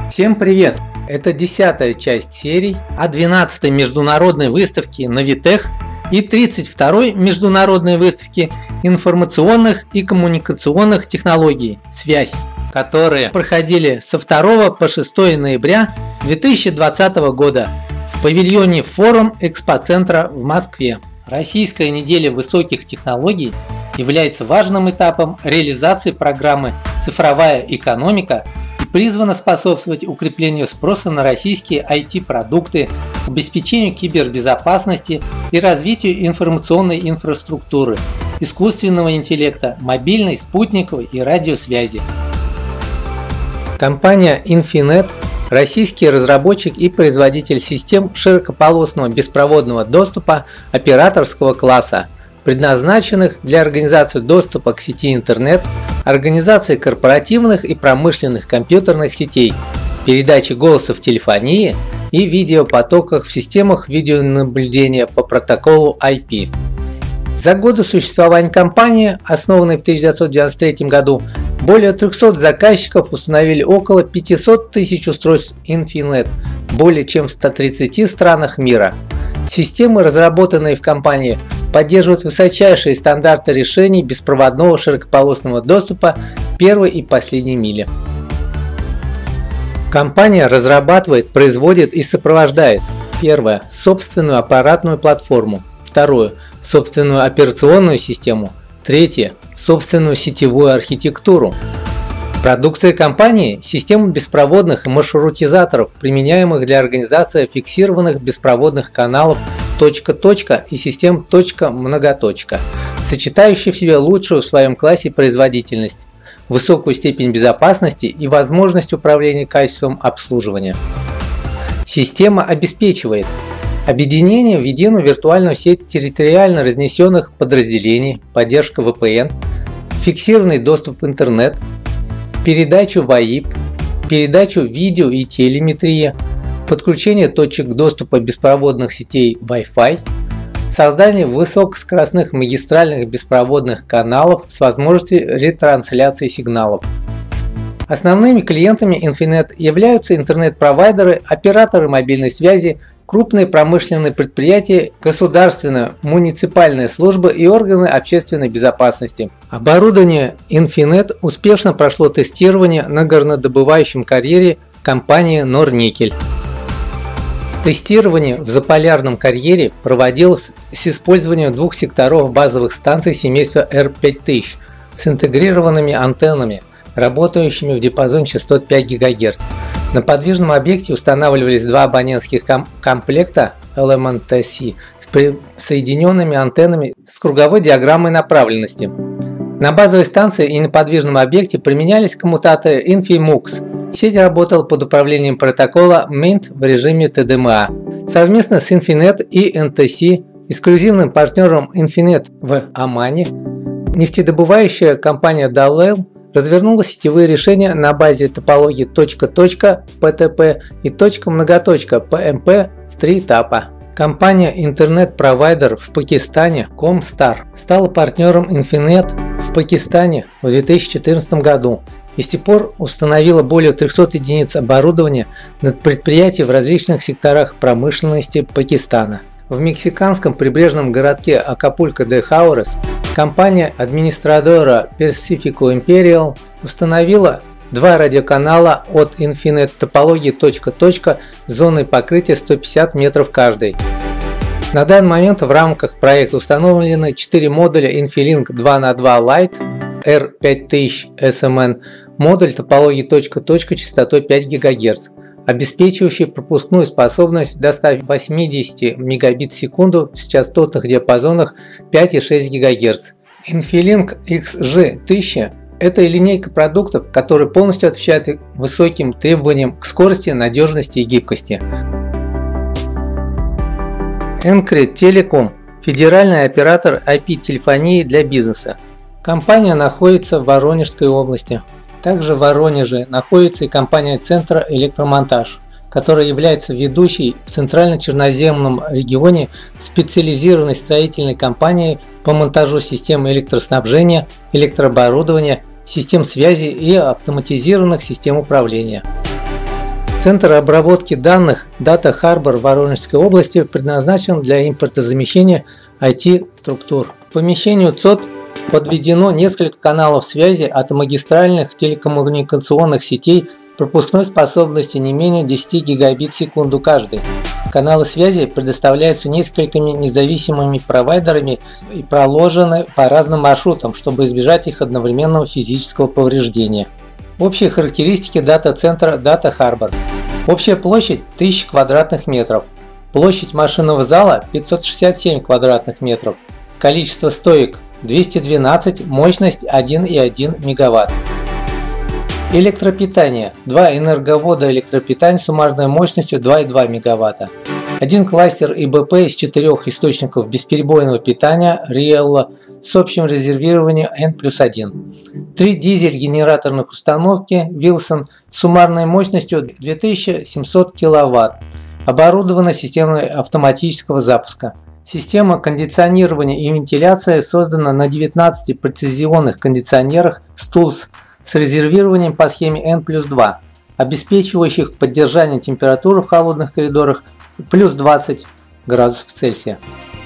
Всем привет! Это 10-я часть серий о 12-й международной выставке Novitech и 32-й международной выставке информационных и коммуникационных технологий «Связь», которые проходили со 2 по 6 ноября 2020 года в павильоне Форум Экспоцентра в Москве. Российская неделя высоких технологий является важным этапом реализации программы «Цифровая экономика» и призвана способствовать укреплению спроса на российские IT-продукты, обеспечению кибербезопасности и развитию информационной инфраструктуры, искусственного интеллекта, мобильной, спутниковой и радиосвязи. Компания Infinet – российский разработчик и производитель систем широкополосного беспроводного доступа операторского класса, предназначенных для организации доступа к сети интернет, организации корпоративных и промышленных компьютерных сетей, передачи голоса в телефонии и видеопотоках в системах видеонаблюдения по протоколу IP. За годы существования компании, основанной в 1993 году, более 300 заказчиков установили около 500 тысяч устройств Infinet более чем в 130 странах мира. Системы, разработанные в компании, поддерживают высочайшие стандарты решений беспроводного широкополосного доступа первой и последней мили. Компания разрабатывает, производит и сопровождает: первое – собственную аппаратную платформу, второе – собственную операционную систему, третье – собственную сетевую архитектуру. Продукция компании – система беспроводных маршрутизаторов, применяемых для организации фиксированных беспроводных каналов точка-точка и систем точка-многоточка, сочетающие в себе лучшую в своем классе производительность, высокую степень безопасности и возможность управления качеством обслуживания. Система обеспечивает объединение в единую виртуальную сеть территориально разнесенных подразделений, поддержка VPN, фиксированный доступ в интернет, передачу ВАИП, передачу видео и телеметрии, подключение точек доступа беспроводных сетей Wi-Fi, создание высокоскоростных магистральных беспроводных каналов с возможностью ретрансляции сигналов. Основными клиентами Infinet являются интернет-провайдеры, операторы мобильной связи, крупные промышленные предприятия, государственные, муниципальные службы и органы общественной безопасности. Оборудование Infinet успешно прошло тестирование на горнодобывающем карьере компании Норникель. Тестирование в заполярном карьере проводилось с использованием двух секторов базовых станций семейства R5000 с интегрированными антеннами, работающими в диапазоне частот 5 ГГц. На подвижном объекте устанавливались два абонентских комплекта LMNTC с соединенными антеннами с круговой диаграммой направленности. На базовой станции и на подвижном объекте применялись коммутаторы InfiMux. Сеть работала под управлением протокола MINT в режиме TDMA. Совместно с Infinet и NTC, эксклюзивным партнером Infinet в Омане, нефтедобывающая компания Dallel развернула сетевые решения на базе топологии точка-точка (PTP) и точка-многоточка (PMP) в 3 этапа. Компания интернет-провайдер в Пакистане Comstar стала партнером Infinet в Пакистане в 2014 году и с тех пор установила более 300 единиц оборудования на предприятии в различных секторах промышленности Пакистана. В мексиканском прибрежном городке Акапулько-де-Хаурес компания администратора Pacifico Imperial установила два радиоканала от Infinet топологии точка-точка с зоной покрытия 150 метров каждый. На данный момент в рамках проекта установлены 4 модуля Infilink 2х2 Lite R5000 SMN, модуль топологии точка-точка частотой 5 ГГц, обеспечивающий пропускную способность до 180 мегабит в секунду с частотных диапазонах 5 и 6 ГГц. Infilink XG1000 – это линейка продуктов, которые полностью отвечают высоким требованиям к скорости, надежности и гибкости. Encred Telecom – федеральный оператор IP-телефонии для бизнеса. Компания находится в Воронежской области. Также в Воронеже находится и компания Центра Электромонтаж, которая является ведущей в Центрально-Черноземном регионе специализированной строительной компанией по монтажу систем электроснабжения, электрооборудования, систем связи и автоматизированных систем управления. Центр обработки данных Data Harbor в Воронежской области предназначен для импортозамещения IT-структур. К помещению ЦОД подведено несколько каналов связи от магистральных телекоммуникационных сетей пропускной способности не менее 10 гигабит в секунду каждый. Каналы связи предоставляются несколькими независимыми провайдерами и проложены по разным маршрутам, чтобы избежать их одновременного физического повреждения. Общие характеристики дата-центра Data Harbor. Общая площадь 1000 квадратных метров. Площадь машинного зала 567 квадратных метров. Количество стоек 212, мощность 1,1 мегаватт. Электропитание. 2 энерговода электропитания с суммарной мощностью 2,2 мегаватта. 1 кластер ИБП из 4 источников бесперебойного питания Riello с общим резервированием N+1. 3 дизель-генераторных установки Wilson с суммарной мощностью 2700 кВт. Оборудована системой автоматического запуска. Система кондиционирования и вентиляции создана на 19 прецизионных кондиционерах Stulz с резервированием по схеме N+2, обеспечивающих поддержание температуры в холодных коридорах плюс 20 градусов Цельсия.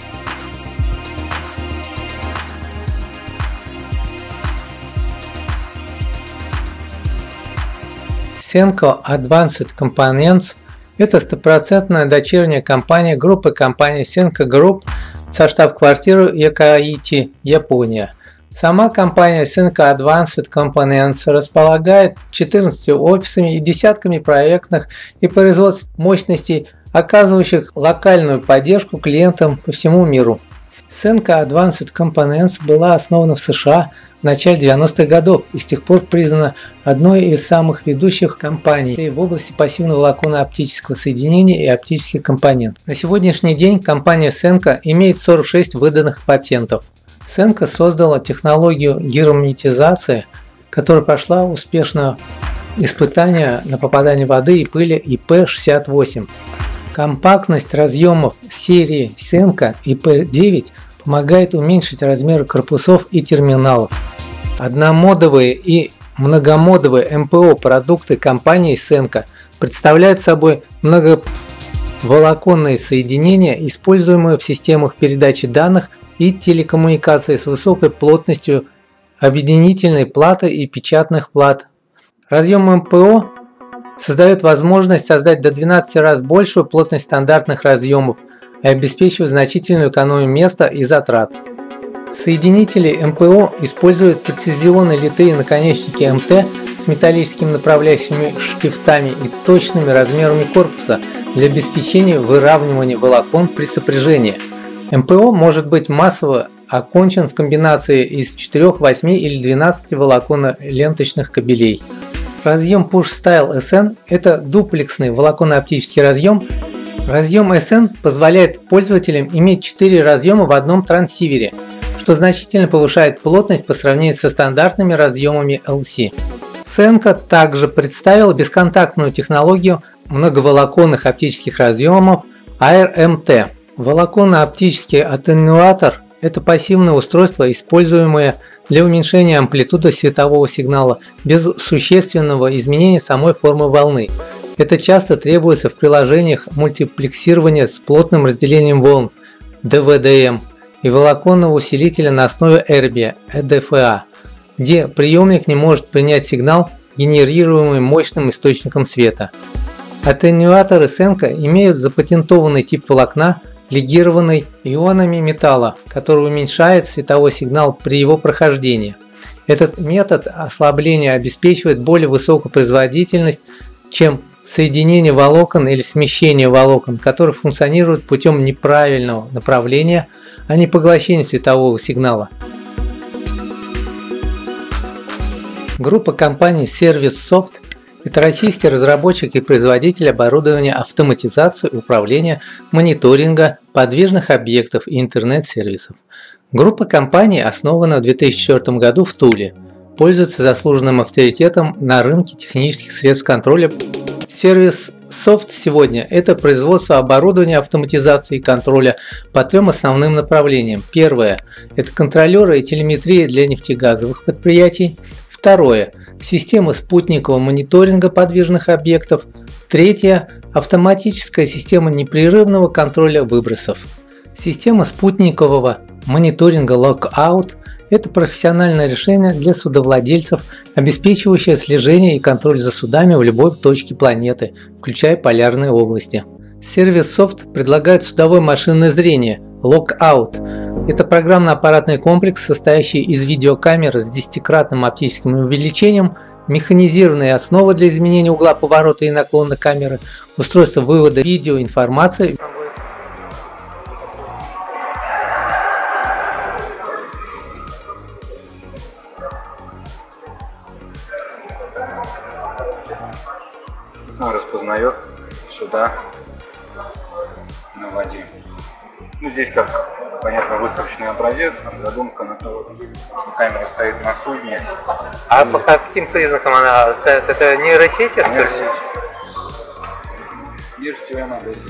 Senco Advanced Components – это стопроцентная дочерняя компания группы компаний Senco Group со штаб-квартирой Йоккаити, Япония. Сама компания Senco Advanced Components располагает 14 офисами и десятками проектных и производственных мощностей, оказывающих локальную поддержку клиентам по всему миру. Senco Advanced Components была основана в США в начале 90-х годов и с тех пор признана одной из самых ведущих компаний в области пассивного волоконно-оптического соединения и оптических компонентов. На сегодняшний день компания Senco имеет 46 выданных патентов. Senco создала технологию герметизации, которая прошла успешно испытания на попадание воды и пыли IP68. Компактность разъемов серии Senco IP9 помогает уменьшить размеры корпусов и терминалов. Одномодовые и многомодовые МПО продукты компании Senco представляют собой многоволоконные соединения, используемые в системах передачи данных и телекоммуникации с высокой плотностью объединительной платы и печатных плат. Разъем МПО создает возможность создать до 12 раз большую плотность стандартных разъемов и обеспечивает значительную экономию места и затрат. Соединители МПО используют прецизионные литые наконечники МТ с металлическими направляющими штифтами и точными размерами корпуса для обеспечения выравнивания волокон при сопряжении. МПО может быть массово окончен в комбинации из 4, 8 или 12 волоконно-ленточных кабелей. Разъем Push Style SN – это дуплексный волоконно-оптический разъем. Разъем SN позволяет пользователям иметь 4 разъема в одном транссивере, что значительно повышает плотность по сравнению со стандартными разъемами LC. Senco также представила бесконтактную технологию многоволоконных оптических разъемов AIR-MT. Волоконно-оптический аттенуатор – это пассивное устройство, используемое для уменьшения амплитуды светового сигнала без существенного изменения самой формы волны. Это часто требуется в приложениях мультиплексирования с плотным разделением волн DVDM и волоконного усилителя на основе Erbium EDFA, где приемник не может принять сигнал, генерируемый мощным источником света. Аттенуаторы Senco имеют запатентованный тип волокна, легированный ионами металла, который уменьшает световой сигнал при его прохождении. Этот метод ослабления обеспечивает более высокую производительность, чем соединение волокон или смещение волокон, которые функционируют путем неправильного направления, а не поглощения светового сигнала. Группа компаний ServiceSoft – это российский разработчик и производитель оборудования автоматизации, управления, мониторинга, подвижных объектов и интернет-сервисов. Группа компаний основана в 2004 году в Туле, пользуется заслуженным авторитетом на рынке технических средств контроля. ServiceSoft сегодня – это производство оборудования автоматизации и контроля по 3 основным направлениям. Первое – это контролеры и телеметрия для нефтегазовых предприятий. Второе – Система спутникового мониторинга подвижных объектов. Третье – автоматическая система непрерывного контроля выбросов. Система спутникового мониторинга Lookout – это профессиональное решение для судовладельцев, обеспечивающее слежение и контроль за судами в любой точке планеты, включая полярные области. ServiceSoft предлагает судовое машинное зрение Lookout. Это программно-аппаратный комплекс, состоящий из видеокамеры с 10-кратным оптическим увеличением, механизированная основа для изменения угла поворота и наклона камеры, устройство вывода видеоинформации. Он распознает суда на воде. Ну, здесь, как понятно, выставочный образец, задумка на то, что камера стоит на судне. А по каким признакам она стоит? Это нейросети, что ли? Нейросетевая модель.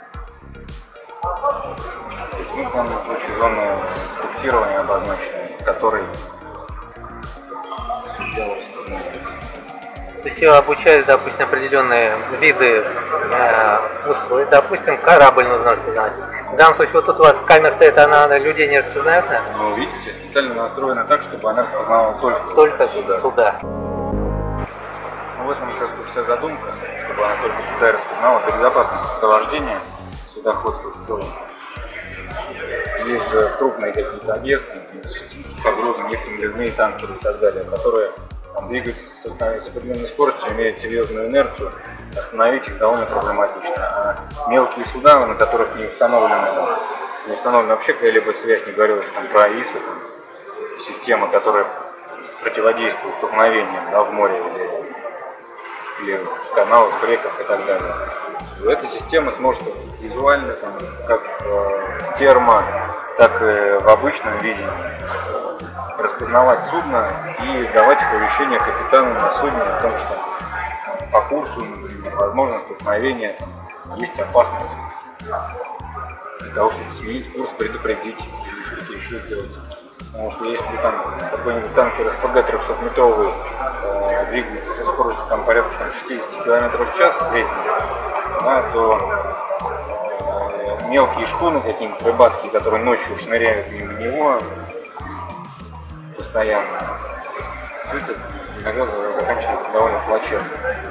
Ну, в данном случае зона фиксирования обозначена, в которой судья распознается. То есть ее обучают, допустим, определенные виды устройств, допустим, корабль нужно распознавать. В данном случае, вот тут у вас камера стоит, она людей не распознает, да? Ну, видите, специально настроена так, чтобы она распознавала только суда. Ну, в этом как бы вся задумка, чтобы она только суда распознавала, для безопасности судовождения, судоходства в целом. Есть же крупные какие-то объекты, погрузы, нефтенагревные танкеры и так далее, которые двигаются с определенной скоростью, имеют серьезную инерцию, остановить их довольно проблематично. А мелкие суда, на которых не установлена вообще какая-либо связь, не говорилось там про ИСу, система, которая противодействует столкновениям, да, в море или в каналах, в реках и так далее. Эта система сможет визуально, там, как в термо, так и в обычном видении распознавать судно и давать оповещение капитану на судне о том, что по курсу, например, возможно столкновение, есть опасность, для того, чтобы сменить курс, предупредить или что-то еще сделать. Потому что если там какой-нибудь танкер СПГ-300-метровый двигается со скоростью там, порядка 60 км в час средней, да, то мелкие шхуны какие-нибудь рыбацкие, которые ночью шныряют мимо него постоянно, все это иногда заканчивается довольно плачевно.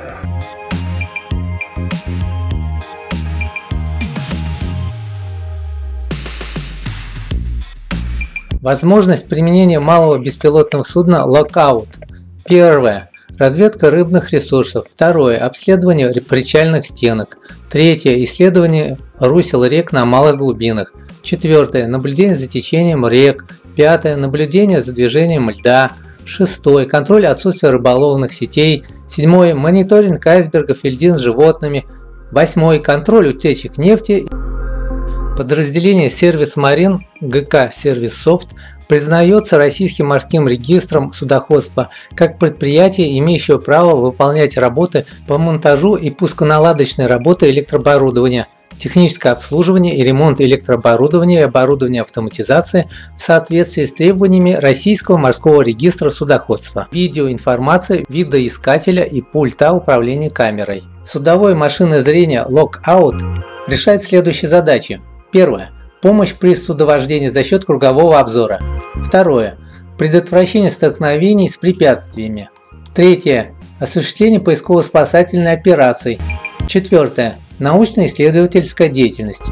Возможность применения малого беспилотного судна Lookout. Первое. Разведка рыбных ресурсов. Второе. Обследование причальных стенок. Третье. Исследование русел рек на малых глубинах. Четвертое. Наблюдение за течением рек. Пятое. Наблюдение за движением льда. Шестое. Контроль отсутствия рыболовных сетей. Седьмое. Мониторинг айсбергов и льдин с животными. Восьмое. Контроль утечек нефти. Подразделение Сервис Марин ГК ServiceSoft признается Российским морским регистром судоходства как предприятие, имеющее право выполнять работы по монтажу и пусконаладочной работе электрооборудования, техническое обслуживание и ремонт электрооборудования и оборудования автоматизации в соответствии с требованиями Российского морского регистра судоходства, видеоинформации, видоискателя и пульта управления камерой. Судовое машинное зрение Lookout решает следующие задачи. Первое. Помощь при судовождении за счет кругового обзора. Второе. Предотвращение столкновений с препятствиями. Третье. Осуществление поисково-спасательной операции. Четвертое. Научно-исследовательская деятельность.